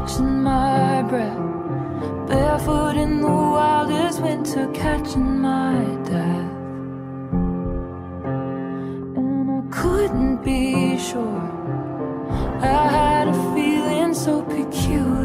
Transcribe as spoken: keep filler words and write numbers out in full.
catching my breath, barefoot in the wildest winter, catching my death. And I couldn't be sure, I had a feeling so peculiar.